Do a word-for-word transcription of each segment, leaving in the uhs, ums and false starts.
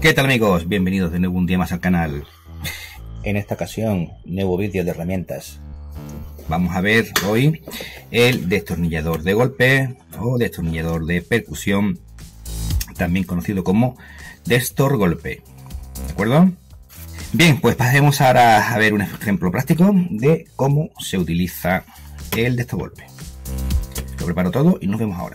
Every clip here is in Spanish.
¿Qué tal, amigos? Bienvenidos de nuevo un día más al canal. En esta ocasión, nuevo vídeo de herramientas. Vamos a ver hoy el destornillador de golpe o destornillador de percusión, también conocido como destor golpe. ¿De acuerdo? Bien, pues pasemos ahora a ver un ejemplo práctico de cómo se utiliza el destor golpe. Lo preparo todo y nos vemos ahora.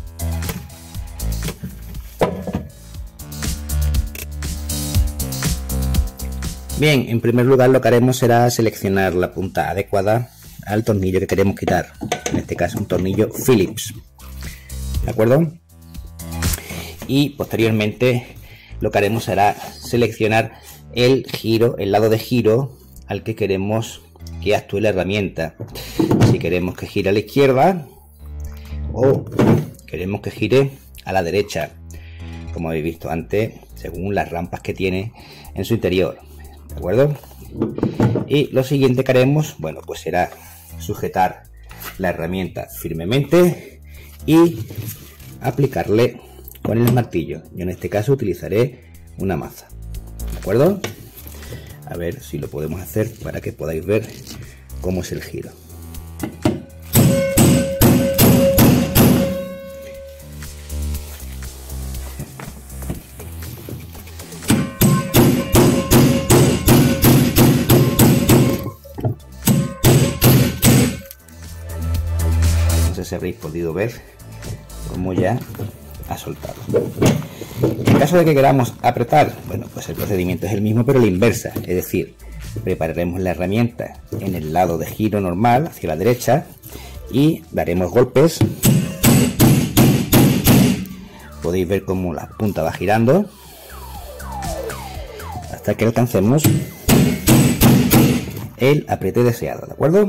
Bien, en primer lugar lo que haremos será seleccionar la punta adecuada al tornillo que queremos quitar, en este caso un tornillo Phillips, ¿de acuerdo? Y posteriormente lo que haremos será seleccionar el giro, el lado de giro al que queremos que actúe la herramienta. Si queremos que gire a la izquierda o queremos que gire a la derecha, como habéis visto antes, según las rampas que tiene en su interior. ¿De acuerdo? Y lo siguiente que haremos, bueno, pues será sujetar la herramienta firmemente y aplicarle con el martillo. Yo en este caso utilizaré una maza. ¿De acuerdo? A ver si lo podemos hacer para que podáis ver cómo es el giro. No sé si habréis podido ver cómo ya ha soltado. En caso de que queramos apretar, bueno, pues el procedimiento es el mismo, pero la inversa, es decir, prepararemos la herramienta en el lado de giro normal hacia la derecha y daremos golpes. Podéis ver cómo la punta va girando hasta que alcancemos el apriete deseado, ¿de acuerdo?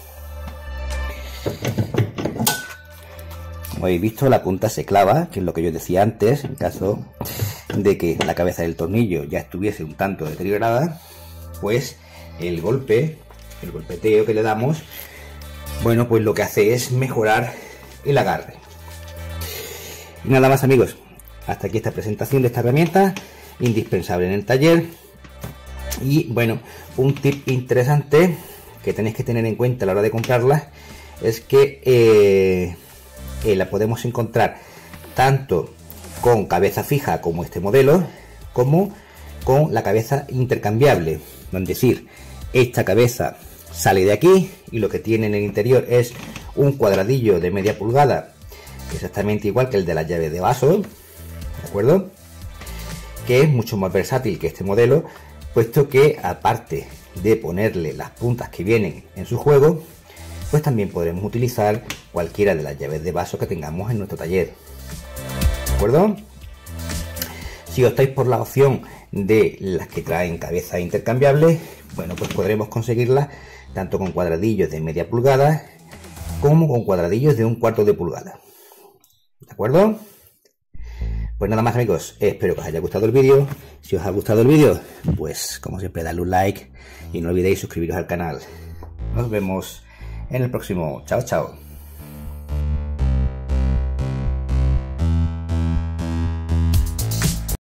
Como habéis visto, la punta se clava, que es lo que yo decía antes, en caso de que la cabeza del tornillo ya estuviese un tanto deteriorada, pues el golpe, el golpeteo que le damos, bueno, pues lo que hace es mejorar el agarre. Y nada más, amigos, hasta aquí esta presentación de esta herramienta, indispensable en el taller. Y bueno, un tip interesante que tenéis que tener en cuenta a la hora de comprarla es que eh, eh, la podemos encontrar tanto con cabeza fija como este modelo, como con la cabeza intercambiable, es decir, esta cabeza sale de aquí y lo que tiene en el interior es un cuadradillo de media pulgada, exactamente igual que el de la llave de vaso, ¿de acuerdo? Que es mucho más versátil que este modelo, puesto que aparte de ponerle las puntas que vienen en su juego, pues también podremos utilizar cualquiera de las llaves de vaso que tengamos en nuestro taller. ¿De acuerdo? Si optáis por la opción de las que traen cabeza intercambiable, bueno, pues podremos conseguirlas tanto con cuadradillos de media pulgada como con cuadradillos de un cuarto de pulgada. ¿De acuerdo? Pues nada más, amigos, espero que os haya gustado el vídeo. Si os ha gustado el vídeo, pues como siempre, dadle un like y no olvidéis suscribiros al canal. Nos vemos en el próximo. Chao, chao.